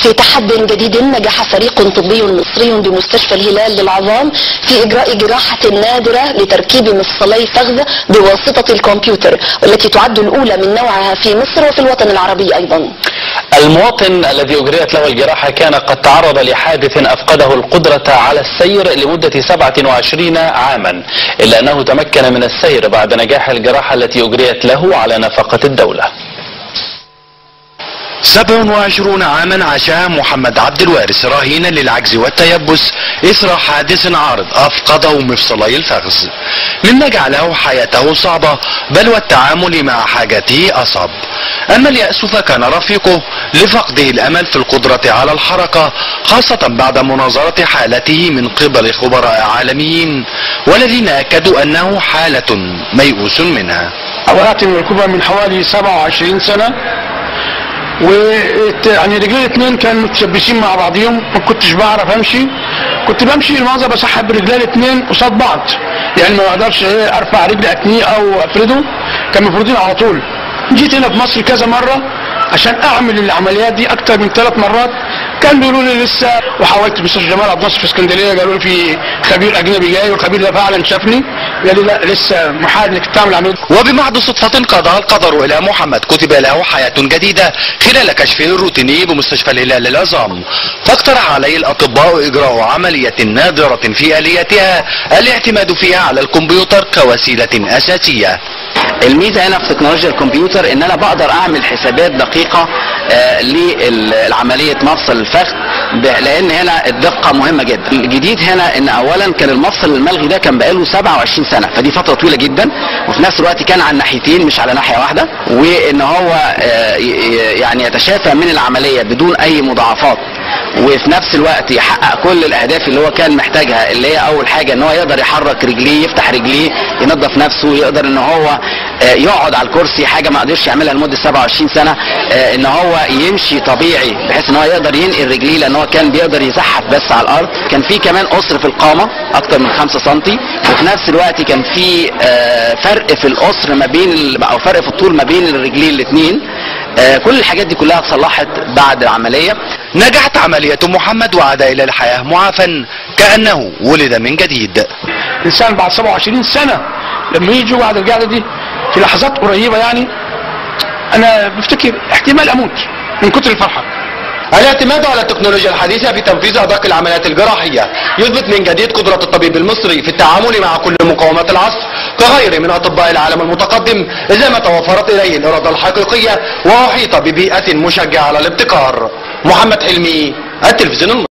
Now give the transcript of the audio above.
في تحد جديد نجح فريق طبي مصري بمستشفى الهلال للعظام في إجراء جراحة نادرة لتركيب مفصلي فخذ بواسطة الكمبيوتر، والتي تعد الأولى من نوعها في مصر وفي الوطن العربي أيضا. المواطن الذي أجريت له الجراحة كان قد تعرض لحادث أفقده القدرة على السير لمدة 27 عاما، إلا أنه تمكن من السير بعد نجاح الجراحة التي أجريت له على نفقة الدولة. 27 عاما عاشها محمد عبد الوارث رهينا للعجز والتيبس إثر حادث عارض أفقده مفصلي الفخذ، مما جعله حياته صعبة بل والتعامل مع حاجته أصعب. أما اليأس فكان رفيقه لفقده الأمل في القدرة على الحركة، خاصة بعد مناظرة حالته من قبل خبراء عالميين والذين أكدوا أنه حالة ميؤوس منها. أولات الركوبة من حوالي 27 سنة، ويعني رجلي الاثنين كانوا متشبشين مع بعضهم، ما كنتش بعرف امشي، كنت بمشي المنظر بسحب رجلي الاثنين قصاد بعض، يعني ما اقدرش ارفع رجلي اتنيه او افرده، كانوا مفروضين على طول. جيت هنا في مصر كذا مره عشان اعمل العمليات دي اكتر من 3 مرات، كان بيقولوا لي لسه، وحاولت مستشفى جمال عبد الناصر في اسكندريه قالوا لي في خبير اجنبي جاي، والخبير ده فعلا شافني قال لي لا لسه محال انك تعمل عمليه. وبمحض صدفة قضى القدر الى محمد كتب له حياة جديدة خلال كشفه الروتيني بمستشفى الهلال للعظام، فاقترح عليه الاطباء اجراء عملية نادرة في الياتها الاعتماد فيها على الكمبيوتر كوسيلة اساسية. الميزه هنا في تكنولوجيا الكمبيوتر ان انا بقدر اعمل حسابات دقيقه لعمليه مفصل الفخذ، لان هنا الدقه مهمه جدا. الجديد هنا ان اولا كان المفصل الملغي ده كان بقاله 27 سنه، فدي فتره طويله جدا، وفي نفس الوقت كان على الناحيتين مش على ناحيه واحده، وان هو يعني يتشافى من العمليه بدون اي مضاعفات، وفي نفس الوقت يحقق كل الاهداف اللي هو كان محتاجها، اللي هي اول حاجه ان هو يقدر يحرك رجليه، يفتح رجليه، ينظف نفسه، يقدر ان هو يقعد على الكرسي، حاجه ما قدرش يعملها لمده 27 سنه، ان هو يمشي طبيعي بحيث ان هو يقدر ينقل رجليه، لان هو كان بيقدر يزحف بس على الارض. كان في كمان قصر في القامه اكتر من 5 سم، وفي نفس الوقت كان في فرق في القصر ما بين او فرق في الطول ما بين الرجلين الاثنين. كل الحاجات دي كلها اتصلحت بعد العمليه. نجحت عملية محمد وعاد الى الحياة معافى كأنه ولد من جديد. الانسان بعد 27 سنة لما يجي بعد القعدة دي في لحظات قريبة، يعني انا بفتكر احتمال اموت من كتر الفرحة. الاعتماد على التكنولوجيا الحديثة في تنفيذ ادق العمليات الجراحية يثبت من جديد قدرة الطبيب المصري في التعامل مع كل مقومات العصر كغيره من اطباء العالم المتقدم، اذا ما توفرت اليه الاراده الحقيقية واحيط ببيئة مشجعة على الابتكار. محمد حلمي، التلفزيون المصري.